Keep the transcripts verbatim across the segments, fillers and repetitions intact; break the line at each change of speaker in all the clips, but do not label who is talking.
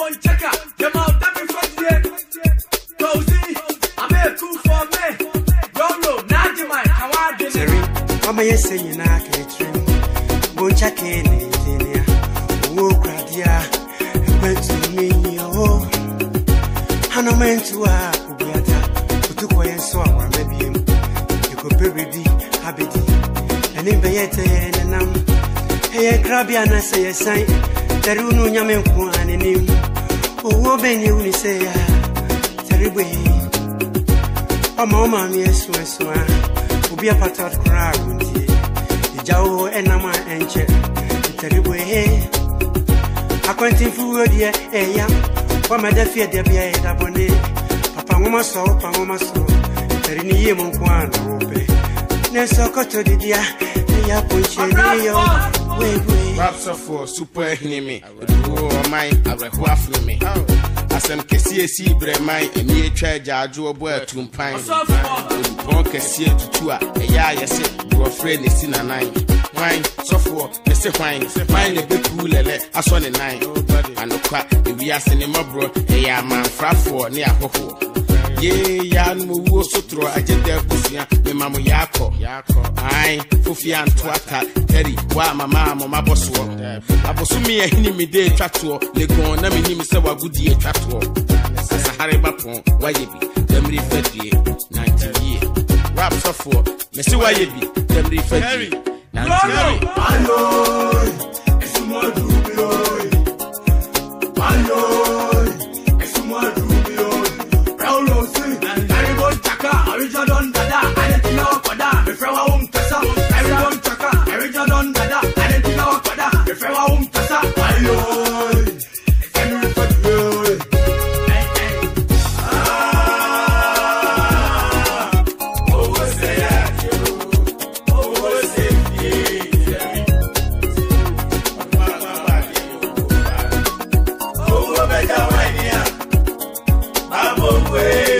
Bonchaka, them out every Friday. Cozy, I'm here too for me. Roro, Najimai, Kawadi.
Terry, Mama, you say you're not catering. Bonchaka, Nigeria, oh, Gradia, went to me, oh, Hano meant to our Kubiata, who took away and saw our maybe him. You could be habity, and in Bayete and I'm here, Crabiana say a sign. Teruno nyame kwa anenim owo benye uni say ya terrible mama mi esu esu a obi apatat kra unti ijawo enama enche terrible he akwanti fu odie eya kwa madafie de bia e da bonde papa ngoma so papa ngoma so terini ye mon kwa no be ne sokoto didia eya ponche ni yo we we
Raps for super enemy. Oh my, I require me. As I'm Kessie see Bremai and ye charge a draw boy to pine. Bon Kessie to tour. A ya, yes, you are afraid is in a nine. Wine, so for the say wine, find a big cool, I saw the nine. And the quack, if we are sending my bro, a ya man, frap for near Hoho. Ye yan mu so throw a jet there busia me mama yako yako ai fufi antwaka Terry wa mama mama boss wo abosumi e hini me dey twato le gon na me nim se wa gudi e twato sahare bapon wa yebi demri fedie ninety year rap so for me se wa yebi demri fedie ninety year
ayo esumo dubio ayo esumo dubio Roro see Terry Bonchaka original don dada I didn't know for that if I won't tessa Terry Bonchaka original don dada I didn't know for that if I won't tessa ayo Henry Fedway hey hey ah oh what's that you oh what's it oh what better way here Babo way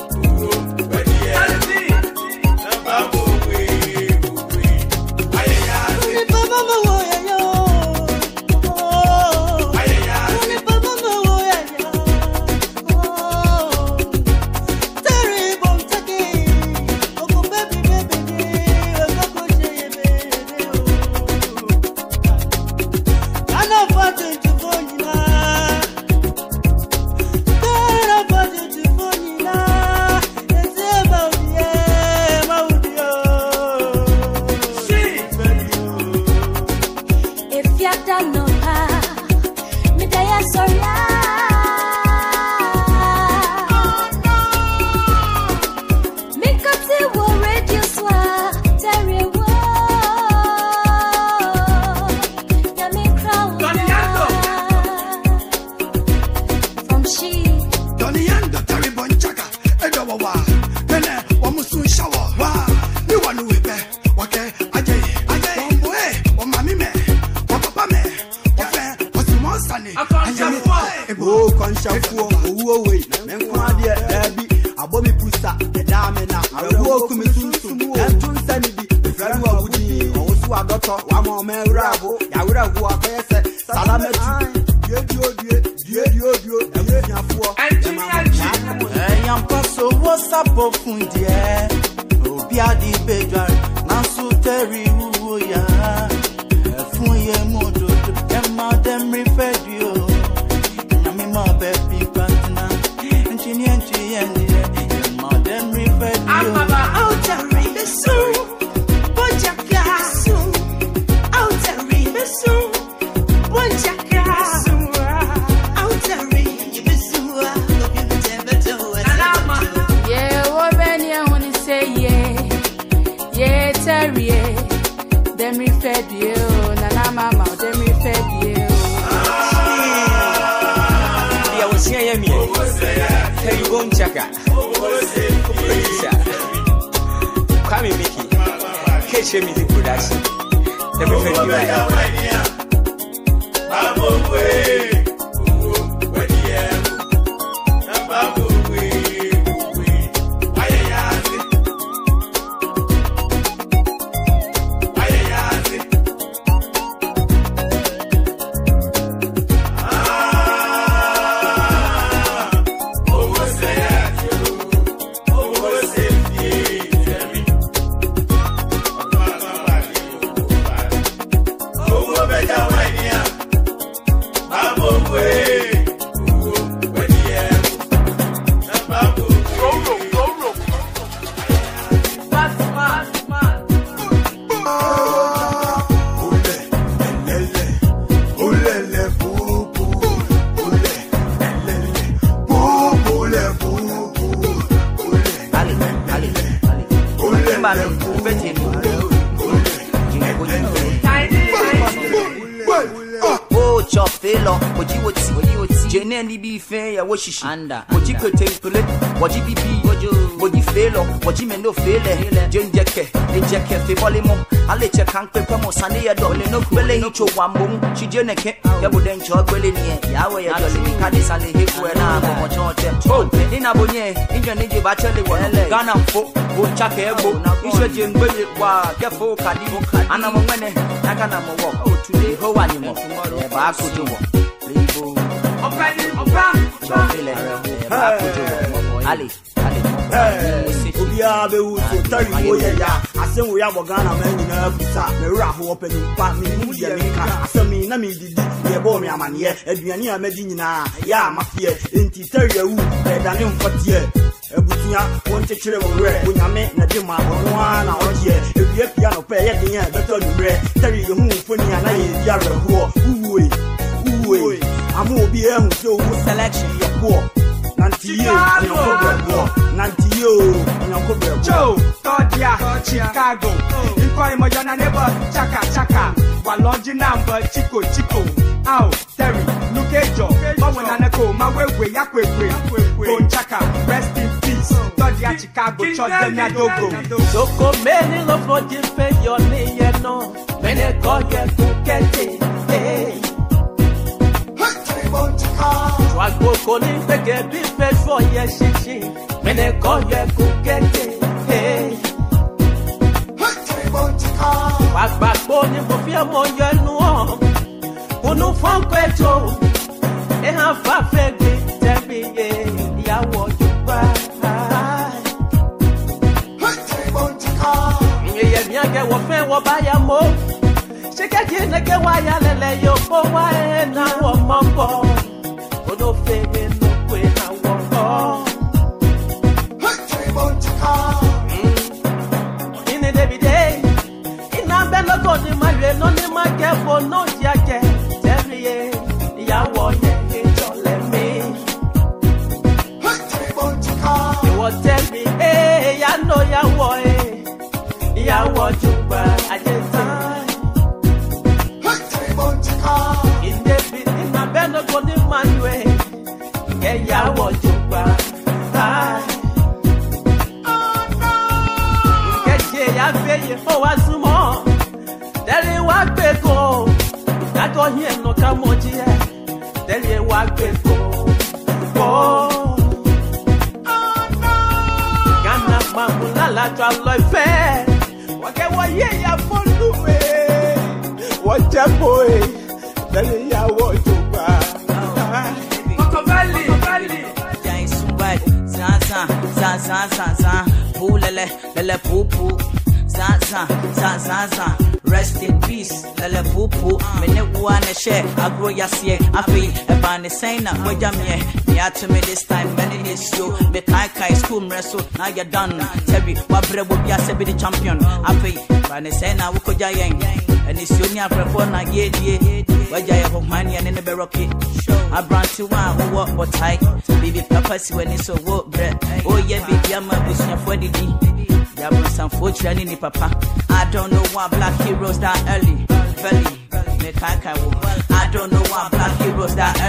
Terry Bonchaka, producer, Kwame Mickey, K H Music Production. Let me tell you right.
Woji woti, woji woti. Jene ni bi fe ya woshishi. Anda. Woji kote pele, woji bibi, wojo. Woji felo, woji mendo fele. Jen jeke, e jeke fe bolimo. Ale che kankwe kwa mo sane ya do. Le no kwele hicho wambum. Chi jene ke, ya buden cho kwele niye. Yawe ya dole ni kadi sale hekwe na mo chote. Oh, ina bonye, injo nije bachele wale. Gana mfo, Bonchaka ebo. Ishe jengwele wa, kefo kadi. Ana mo mwene, naka na mo wo. Oh, today ho wani mo. Eba akujo wo. Libo. Opa ni opa. Chofile. Eba akujo wo. Ali, ali.
Obia be wo so Terry Bonchaka. Asem wo ya bogana man nyina busa. Me wura ho opani pa me mu ye me ka. Asem mi na me didi. Ye bo me amane. Aduane a medi nyina ya mafie. Enti Terry awu. E da ne mfatie. Ebutia wonte chire wo re onyame na de ma onwa na oje ewie pia no pe ye den ya beto ni re Terry ye hu mfoni ana ye dia reho uwe uwe amu obi e hu so wo selection ye ko nanti ye ni ko brebo nanti yo ni ko brebo
Joe Todia Chicago Nkoi mo yona neighbor chaka chaka walonji number chico chico Ow Terry Nukejo Bawana nako mawewe yakwekwe Bonchaka rest in peace Todia Chicago chot denya dogo
Soko meni lo fo jipe yo ni ye no Mene ko ye kukete Hey Terry Bonchaka Wago ko ni peke bipe fo ye shishi Mene ko ye kukete Hey Terry Bonchaka Wagbagbo ni mo fi mo ye nu o Unu fon kweto E ha fa fegbe tebi ye yawo jupa Terry Bonchaka Ye ye mi age wo fe wo ba ya mo Sheke je ne ke wa ya lele yo po wa e na wo mombo Unu fegbe no kwe na wo Terry Bonchaka Ine debi day Ina be no go ni ma re no ni ma ke fo no ya ke Yawo ye jole me Terry Bonchaka You will tell me eh ya no yawo eh Yawo juba ajeta Terry Bonchaka In the bit in a beno go the manwe Eh yawo juba Oh no Keje ya fe ye fo wasumo Deli wa pe go Kako hie no kamoji eh Tell you what before. Oh, oh no. Gana mamula la tralo fair. Wake wa ye ya folu eh. What a boy. Tell you what to buy.
Moko Valley, Valley.
Jai Sumbai. San san san san san san. Pulele lele pupu. San san san san san. Rest in peace, lele pupu. Mene wane share, agro yasiye. Afi, ebane sayna, wejamye. Ya to me this time, many days yo. Me kai kai school mreso, now you're done. Terry, wabre would ya be the champion. Afi, bane sayna, wuko jayeng. And it's only a prepona ye ye. Wajaya of money and in the baroque. I brand to one who walk what tight. Baby papas when it's so what bread. Oh yeah, baby, I'm a bush for the D. Some fortune in papa. I don't know why black heroes that early. Belly, me kaka wo. I don't know why black heroes that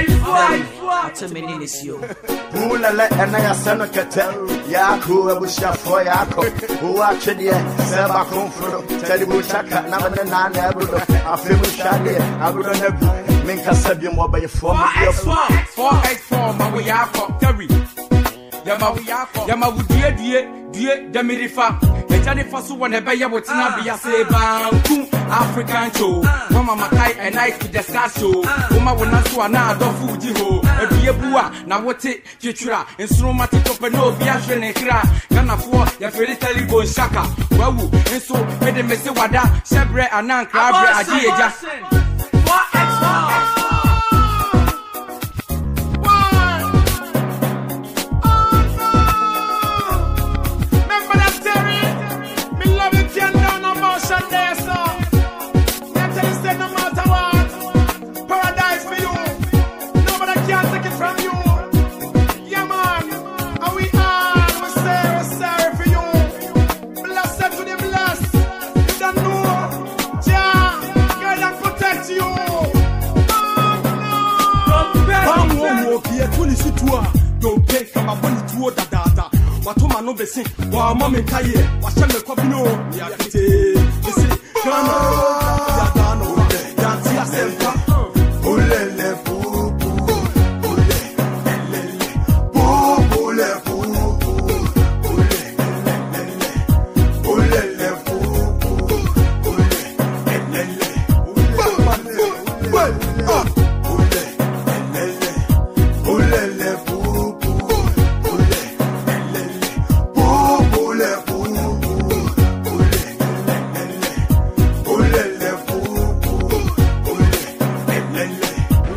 early. To me this you.
Mulele ena ya seno ketel. Ya ku ebusha fo ya ko. Uwa chedie seba konfro. Terry Bonchaka na me na na ebrudo. Afemu shade agrudo na bu. Minka sebi mo be four
four eight four ma we ya ko Terry. Yama we ya ko. Yama wo die die die demirifa. Ejani faso won ebe ye wotina bia se banku African show. Mama makai and night with the star show. Uma wona so ana adofu ji ho. Ebie bua na wote twetwura. Instrument to pe no bia hwe ne kra. Kana fo ya feri Terry Bonchaka. Wawu enso me de mese wada. Shebre anan krabre agi eja. four x four
you.
Suni Situa, don't pay Kamaboni to da da da. Watoma no be sing, wa mama kaye, wa shame kwabino, ya kete. Ese kana ya dano, dance ya sempa. Ulele pu pu, ule elele, pu ule pu pu, ule elele, ulele pu pu, ule elele, ule ule ule ulele pu pu, ule elele, pu ule pu pu, ule elele, ulele pu pu, ule elele.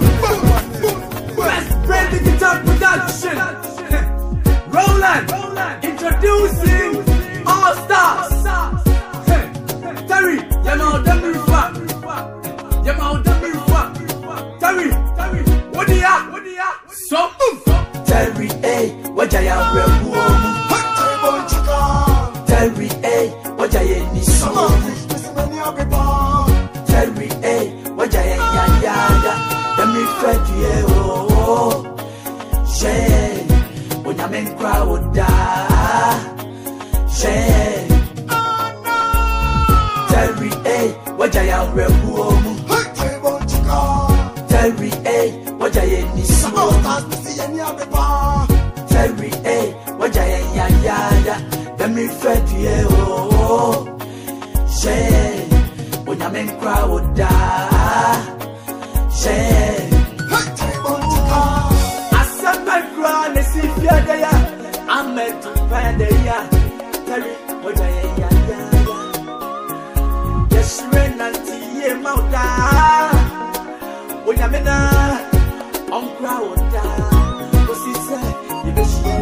Best brand digital production. Roland, introducing All Stars. Terry, Yamal Demirufa. Yamal Demirufa. Terry, Terry, what do ya? What do ya? So, Terry, eh, what I am rebu. Terry Bonchaka. Terry, eh, what I am niso. Terry, eh, what I am ya ya ya. Let me fed you, oh, share. When I'm in crowd, da, share. Terry, eh, what I am rebu. Terry, eh, what I am niso. Terry, eh, what I am ya ya ya. Let me fed you, oh, share. When I'm in crowd, da, share. I said my crown is if you're there. I'm meant to find the ya. Terry, what I am ya ya ya. Yes, rain and tea, mouta. When I'm in a on crowd, what's he say? You be sure.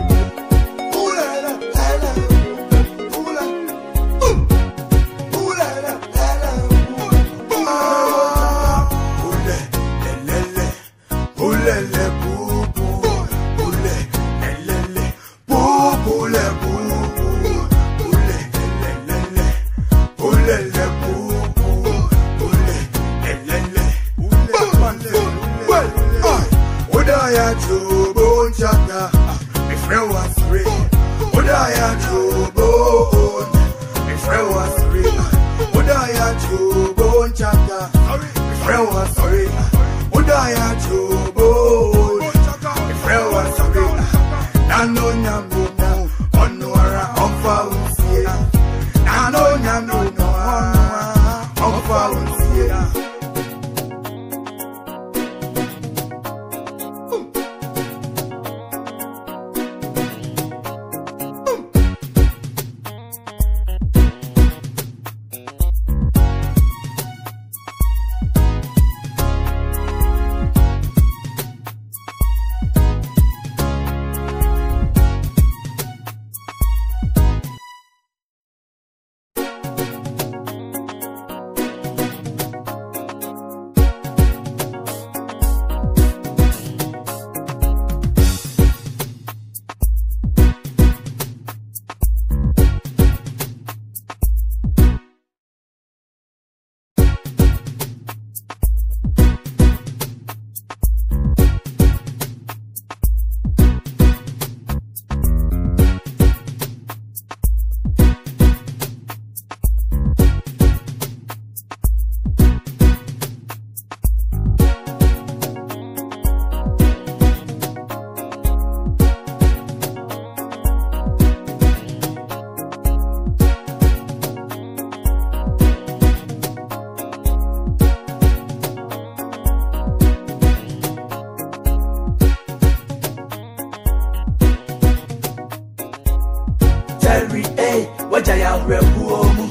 Terry, eh, what I am rebu.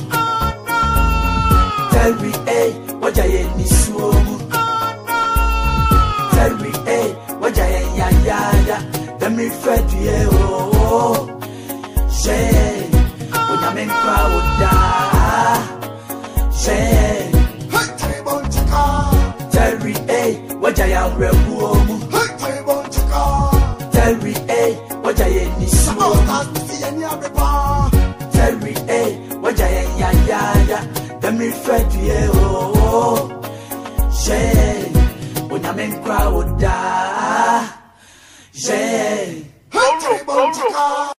Terry, eh, what I am niso. Terry, eh, what I am ya ya ya. Let me fed you, oh, share. When I'm in crowd, da, share. Terry Bonchaka. Terry, eh, what I am rebu. Terry Bonchaka. Terry, eh, what I am niso. Terry, eh, what I am ya ya ya. Let me fed you, oh, share. When I'm in crowd, da, Terry Bonchaka.